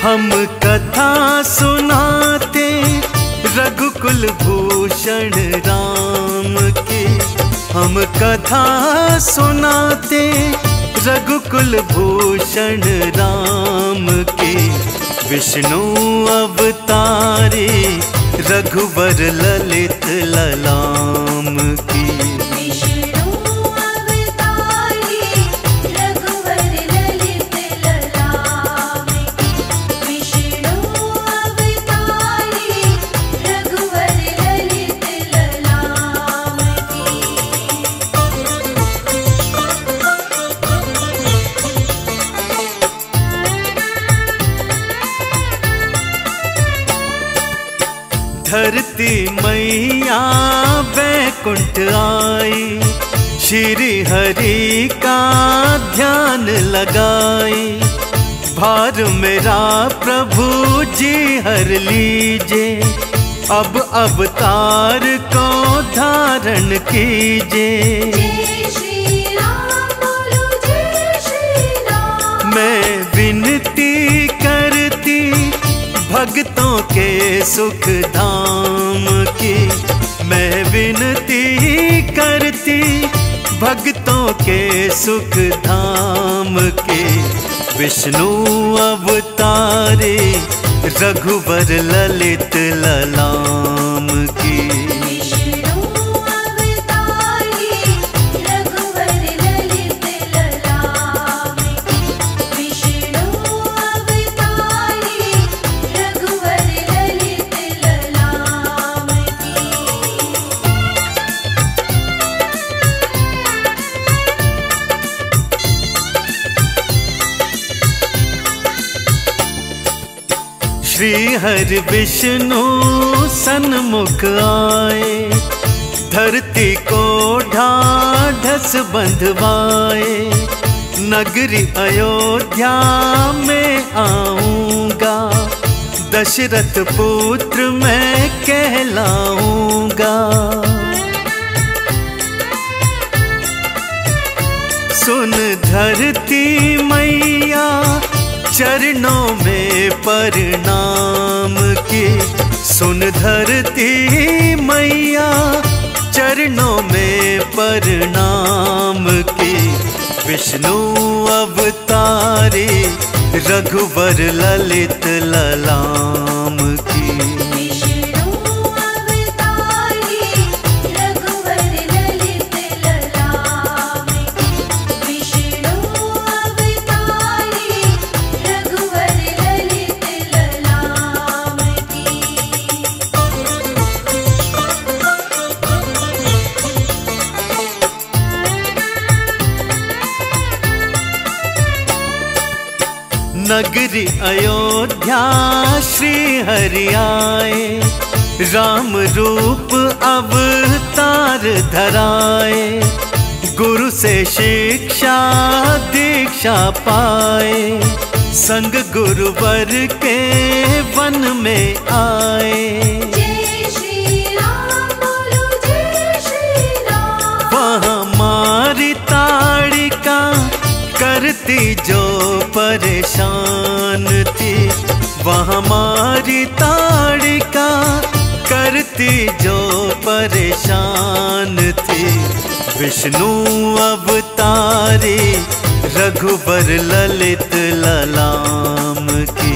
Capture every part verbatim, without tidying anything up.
हम कथा सुनाते रघुकुल भूषण राम के, हम कथा सुनाते रघुकुल भूषण राम के। विष्णु अवतारे रघुवर ललित ललाम की। धरती मैया बैकुंठ आई, श्री हरि का ध्यान लगाई। भार मेरा प्रभु जी हर लीजे, अब अवतार को धारण कीजे। मैं विनती करती भक्तों के सुख धाम की, मैं विनती करती भक्तों के सुख धाम के। विष्णु अवतारे रघुवर ललित ललाम की। श्री हरि विष्णु सन्मुख आए, धरती को ढाढ़स बंधवाए। नगरी अयोध्या में आऊंगा, दशरथ पुत्र मैं कहलाऊंगा। सुन धरती मैया चरणों में प्रणाम के, सुन धरती मैया चरणों में प्रणाम के। विष्णु अवतारे रघुवर ललित ललाम की। नगरी अयोध्या श्री हरि आए, राम रूप अवतार धराए। गुरु से शिक्षा दीक्षा पाए, संग गुरुवर के वन में आए। जय श्री राम बोलो जय श्री राम। वहाँ मारी ताड़िका करती जो परेशान थी, वहाँ मारी ताड़िका करती जो परेशान थी। विष्णु अवतारे रघुवर ललित ललाम की।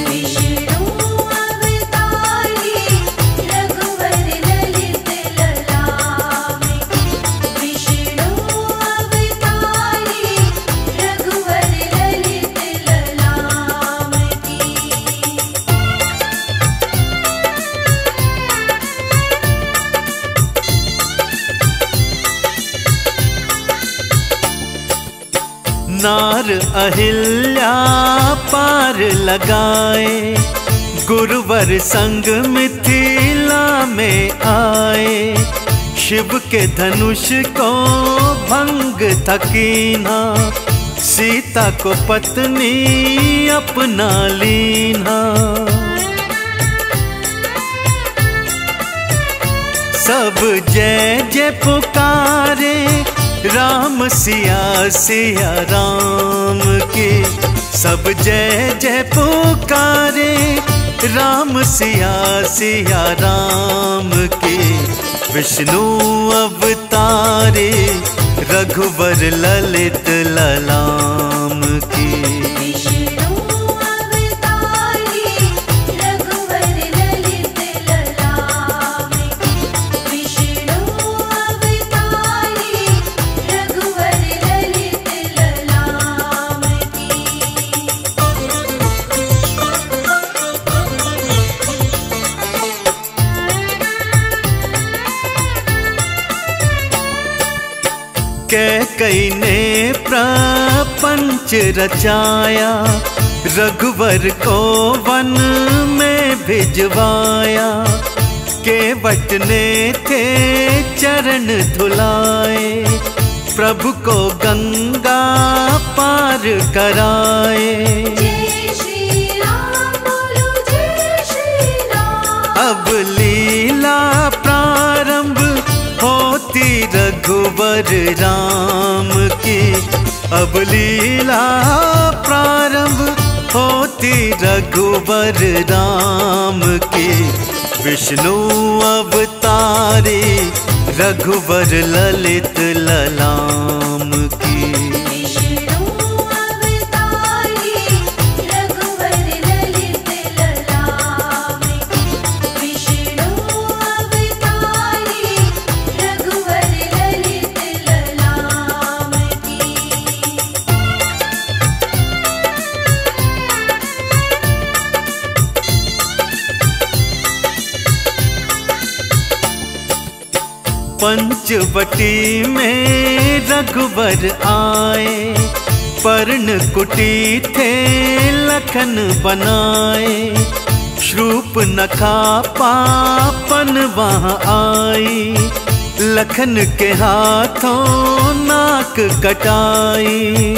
नार अहिल्या पार लगाए, गुरुवर संग मिथिला में आए। शिव के धनुष को भंग थकीना, सीता को पत्नी अपना लीना। सब जय जय पुकारे, राम सिया सिया राम के। सब जय जय पुकारे राम सिया सिया राम के। विष्णु अवतारे रघुवर ललित ललाम की। विष्णु अवतारे रघुवर ललित ललाम की। विष्णु अवतारे रघुवर ललित ललाम की। कैकेयी ने प्रपंच रचाया रघुवर को वन में भिजवाया। केवट ने थे चरण धुलाए प्रभु को गंगा पार कराए। जय श्री राम बोलो जय श्री राम। अब लीला प्रारंभ होती रघुवर राम की। अब लीला प्रारंभ होती रघुवर राम की। विष्णु अवतारे रघुवर ललित ललाम की। विष्णु अवतारे रघुवर ललित ललाम की। विष्णु अवतारे रघुवर ललित ललाम की। पंचवटी में रघुवर आए पर्ण कुटी थे लखन बनाए। शूर्पणखा पापन वहाँ आई लखन के हाथों नाक कटाई।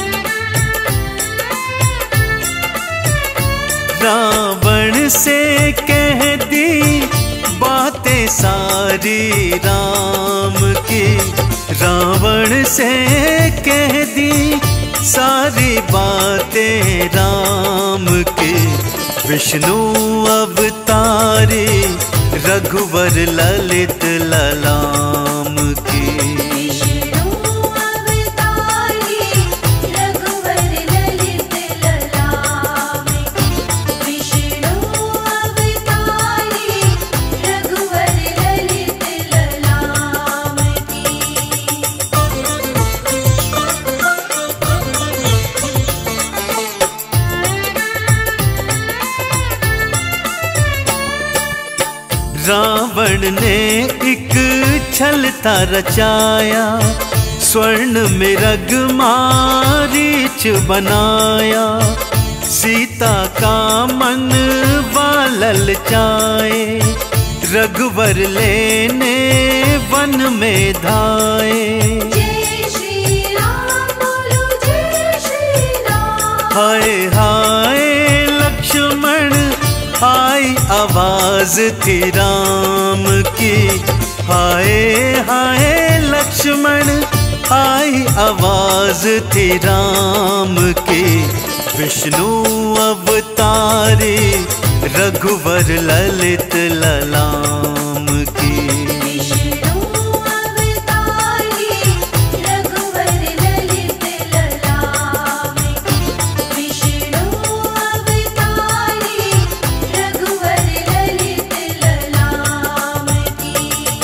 रावण से कह दी बातें सारी राम की। रावण से कह दी सारी बातें राम की। विष्णु अवतारे रघुवर ललित ललाम की। विष्णु अवतारे रघुवर ललित ललाम की। विष्णु अवतारे रघुवर ललित ललाम की। रावण ने एक छलता रचाया स्वर्ण मृग मारीच बनाया। सीता का मन वालल चाए रघुवर लेने वन में धाए। जय श्री राम बोलो जय श्री राम। हाय हाय लक्ष्मण आई आवाज थी राम की। हाय हाय लक्ष्मण आई आवाज थी राम की। विष्णु अवतारे रघुवर ललित ललाम की। विष्णु अवतारे रघुवर ललित ललाम की। विष्णु अवतारे रघुवर ललित ललाम की।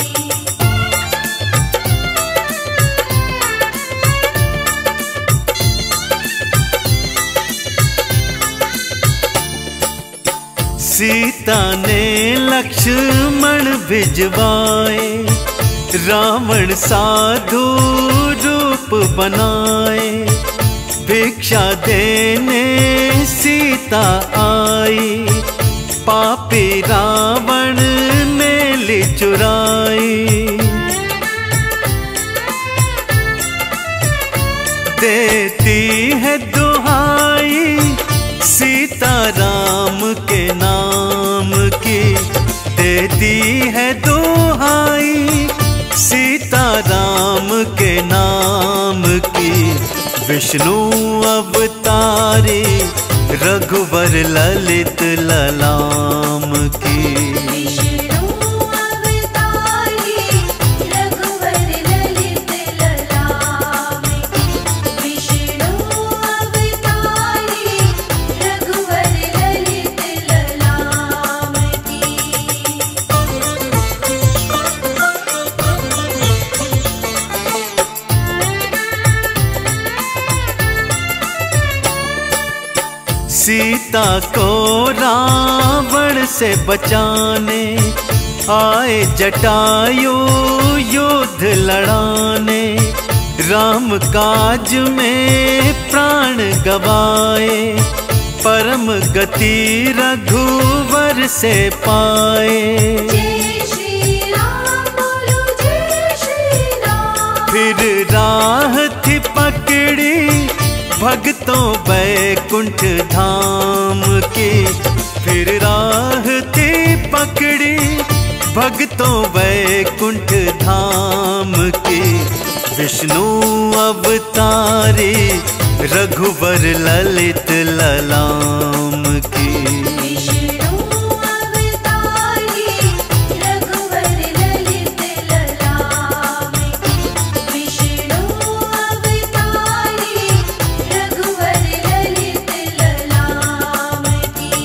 सीता ने लक्ष्मण भिजवाए रावण साधु रूप बनाए। भिक्षा देने सीता आई पापी रावण ने ली चुराई। देती है दुहाई सीता राम के नाम की। देती है दुहाई सीता राम के नाम की। विष्णु अवतारी रघुवर ललित ललाम की। विष्णु अवतारी रघुवर ललित ललाम की। विष्णु अवतारी रघुवर ललित ललाम की। सीता को रावण से बचाने आए जटायु युद्ध लड़ाने। राम काज में प्राण गवाए परम गति रघुवर से पाए। जय श्री राम बोलो जय श्री राम। फिर राह थी पकड़ी भक्तों बैकुंठ धाम की। फिर राह थी पकड़ी भक्तों बैकुंठ धाम की। विष्णु अवतारी रघुवर ललित ललाम की। विष्णु अवतारी रघुवर ललित ललाम की। विष्णु अवतारी रघुवर ललित ललाम की।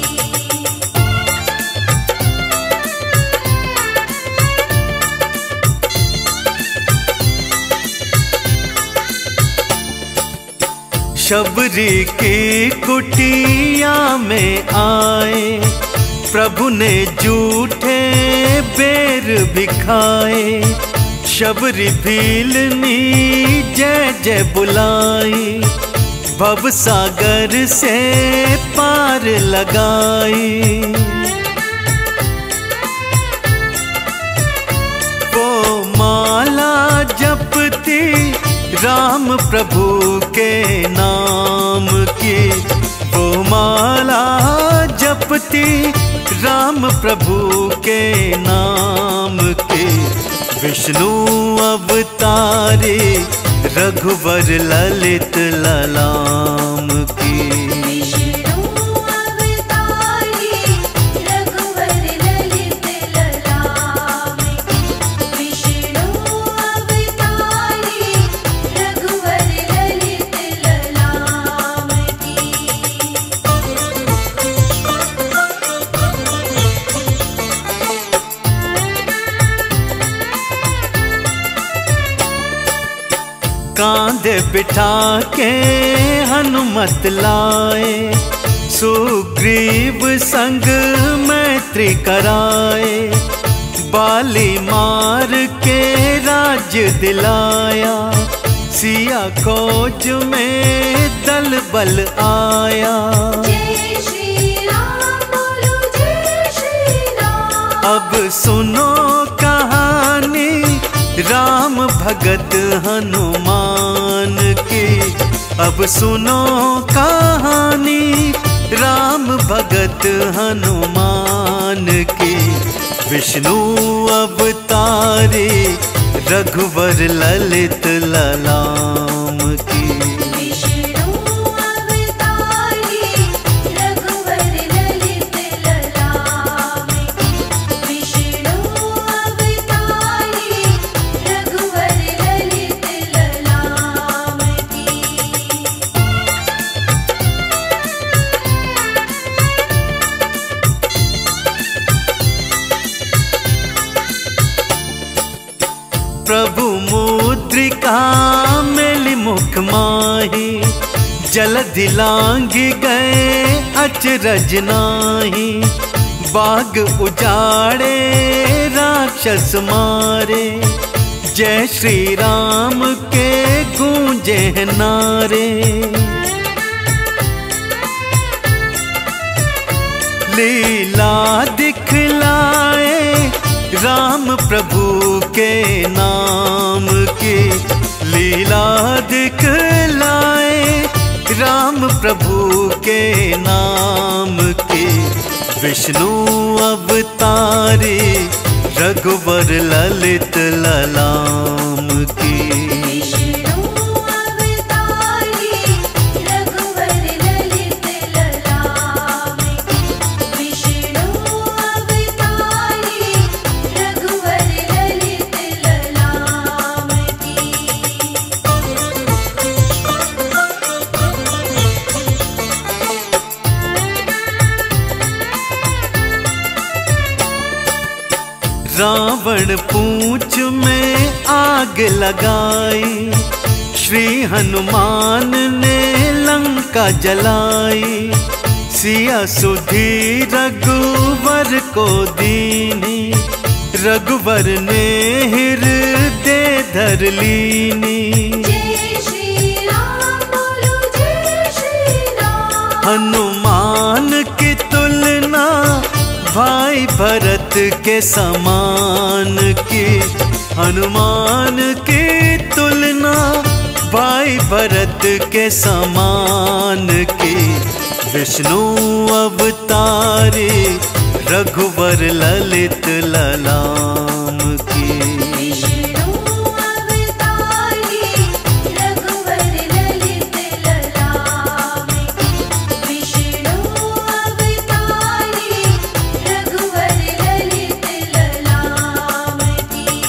शबरी की कुटिया में आए प्रभु ने जूठे बेर भी खाए। शबरी भीलनी जय जय बुलाई भव सागर से पार लगाई। वो माला जपती राम प्रभु के नाम की। वो माला जपती राम प्रभु के नाम की। विष्णु अवतारी रघुवर ललित ललाम की। विष्णु अवतारी रघुवर ललित ललाम की। विष्णु अवतारी रघुवर ललित ललाम की। कांधे बिठा के हनुमत लाए सुग्रीव संग मैत्री कराए। बाली मार के राज्य दिलाया सिया खोज में दल बल आया। जय श्री राम बोलो जय श्री राम। अब सुनो कहानी राम भगत हनुमान की। अब सुनो कहानी राम भगत हनुमान की। विष्णु अवतारी रघुवर ललित ललाम की। विष्णु अवतारी रघुवर ललित ललाम की। विष्णु अवतारी रघुवर ललित ललाम की। प्रभु मुद्रिका मेली मुख माही जलधि लांघ गए अचरज नाही। बाग उजाड़े राक्षस मारे जय श्री राम के गूंजे नारे। लीला दिखलाए राम प्रभु के नाम की। लीला दिखलाए राम प्रभु के नाम की। विष्णु अवतारी रघुवर ललित ललाम की। विष्णु अवतारी रावण पूंछ में आग लगाई, श्री हनुमान ने लंका जलाई। सिया सुधी रघुवर को दीनी, रघुवर ने हृदय धर लीनी। जय श्री राम बोलो जय श्री राम। हनुमान की तुलना भाई भरत के समान की, हनुमान की तुलना भाई भरत के समान की। विष्णु अवतारे रघुवर ललित ललाम की। विष्णु अवतारी रघुवर ललित ललाम की। विष्णु अवतारी रघुवर ललित ललाम की।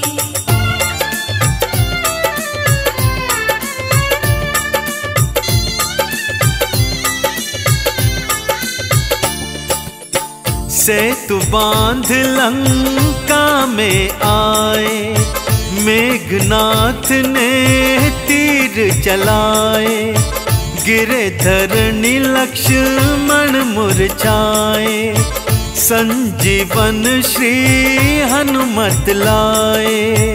सेतु बांध लंका में आए, मेघनाथ ने तीर चलाए। गिरे धरणी लक्ष्मण मुरझाए, संजीवन श्री हनुमत लाए।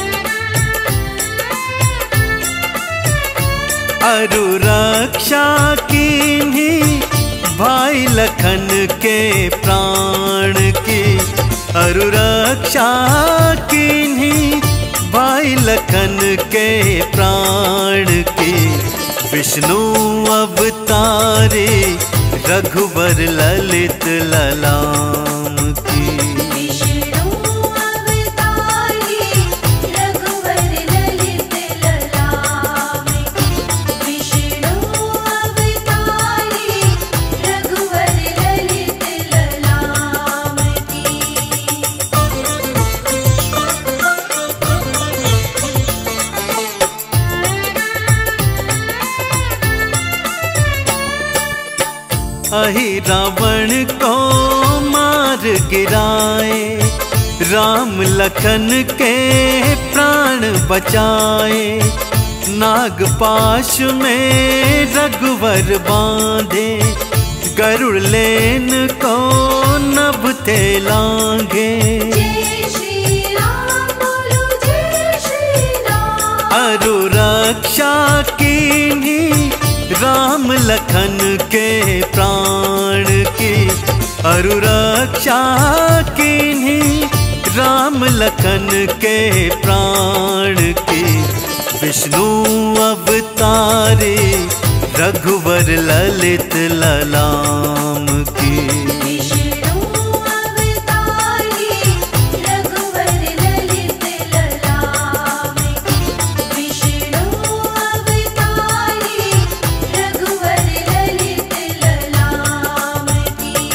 अरु रक्षा कीन्ही भाई लखन के प्राण की, अरु रक्षा कीन्ही भाई लखन के प्राण की। विष्णु अवतारे रघुवर ललित ललाम की। विष्णु अवतारी रघुवर ललित ललाम की। विष्णु अवतारी रघुवर ललित ललाम की। अहि रावण को मार गिराए, राम लखन के प्राण बचाए। नागपाश में रघुवर बांधे, गरुड़ लेन को नभ थे लांघे। जय श्री राम बोलो जय श्री राम। अरु रक्षा कीन्ही राम लखन के प्राण की, अरु रक्षा कीन्ही राम लखन के प्राण की। विष्णु अवतारे रघुवर ललित ललाम की। विष्णु अवतारी रघुवर ललित ललाम की। विष्णु अवतारी रघुवर ललित ललाम की।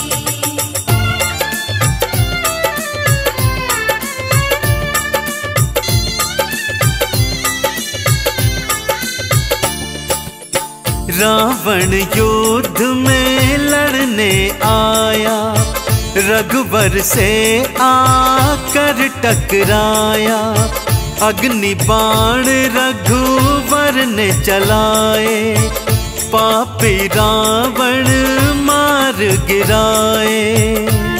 रावण युद्ध में लड़ने आया, रघुवर से आकर टकराया। अग्नि बाण रघुवर ने चलाए, पापी रावण मार गिराए।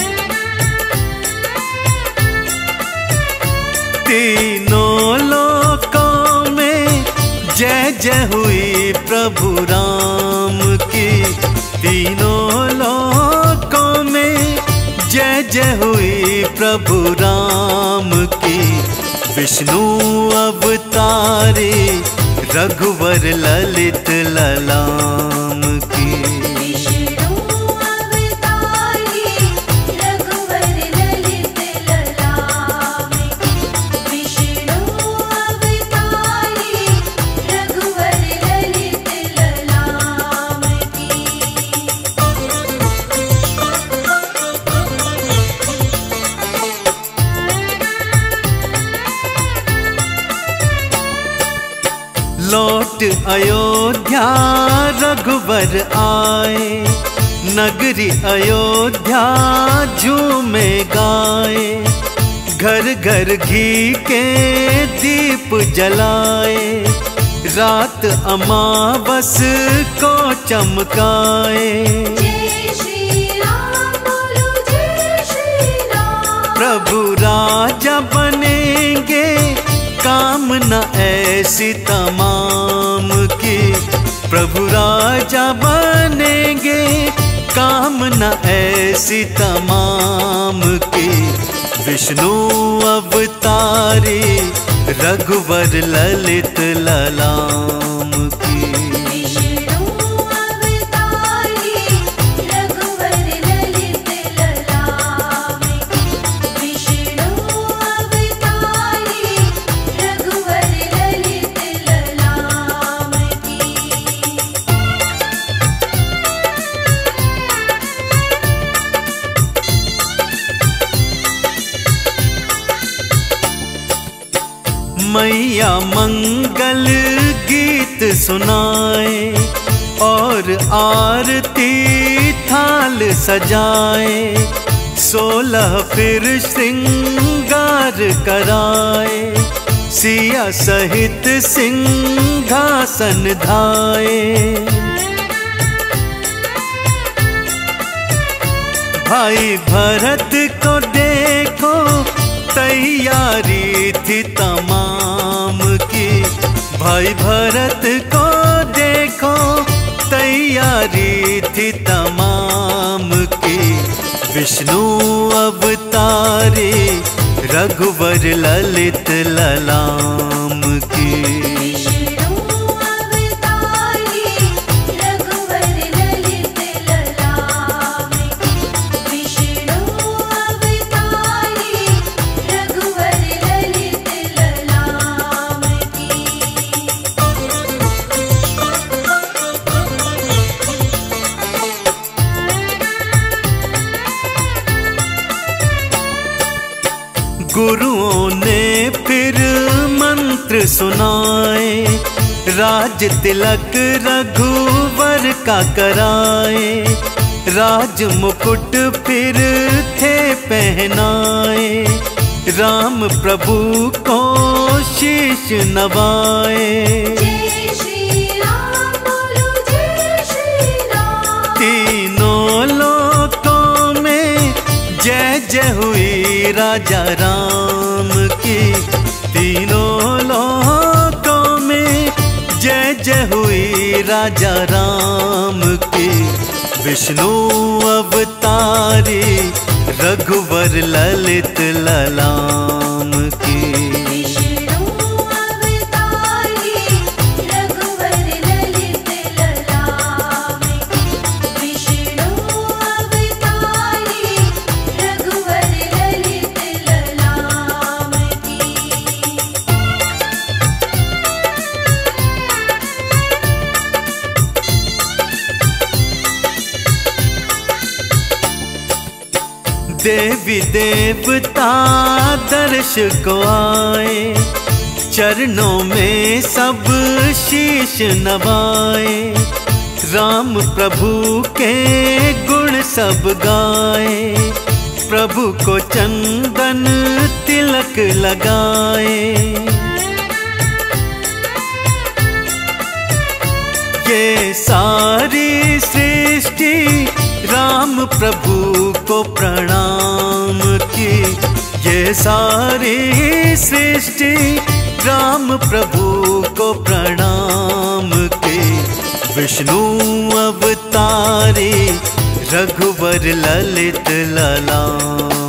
तीनों लोकों में जय जय हुई प्रभु राम की, तीनों लोकों में जय जय हुई प्रभु राम की। विष्णु अवतारे रघुवर ललित ललाम की। विष्णु अवतारी रघुवर ललित ललाम की। विष्णु अवतारी रघुवर ललित ललाम की। लौट अयोध्या रघुवर आए, नगरी अयोध्या झूमे गाए। घर घर घी के दीप जलाए, रात अमावस को चमकाए। जय श्री राम बोलो जय श्री राम। प्रभु राजा बनेंगे, कामना ऐसी तमाम की। प्रभु राजा बनेंगे, कामना ऐसी तमाम की। विष्णु अवतारी, रघुवर ललित ललाम की। विष्णु अवतारी, रघुवर ललित ललाम की। विष्णु अवतारी, रघुवर ललित ललाम की। मैया मंगल गीत सुनाए, और आरती थाल सजाए। सोलह फिर श्रृंगार कराए, सिया सहित सिंहासन धाए। भाई भरत को देखो, तैयारी थी तमाम की। भाई भरत को देखो, तैयारी थी तमाम की। विष्णु अवतारी, रघुवर ललित ललाम की। विष्णु अवतारी, रघुवर ललित ललाम की। विष्णु अवतारी, रघुवर ललित ललाम की। गुरुओं ने फिर मंत्र सुनाए, राज तिलक रघुवर का कराए। राज मुकुट फिर थे पहनाए, राम प्रभु को शीश नवाए। जय श्री राम बोलो जय श्री राम। तीनों लोकों में जय जय हुई राजा राम की। तीनों लोकों में जय जय हुई राजा राम की। विष्णु अवतारी, रघुवर ललित ललाम की। विष्णु अवतारी, रघुवर ललित ललाम की। विष्णु अवतारी, रघुवर ललित ललाम की। देवी देवता दर्श को आए, चरणों में सब शीश नवाए। राम प्रभु के गुण सब गाए, प्रभु को चंदन तिलक लगाए। ये सारी सृष्टि राम प्रभु को प्रणाम की। ये सारी सृष्टि राम प्रभु को प्रणाम की। विष्णु अवतारी, रघुवर ललित ललाम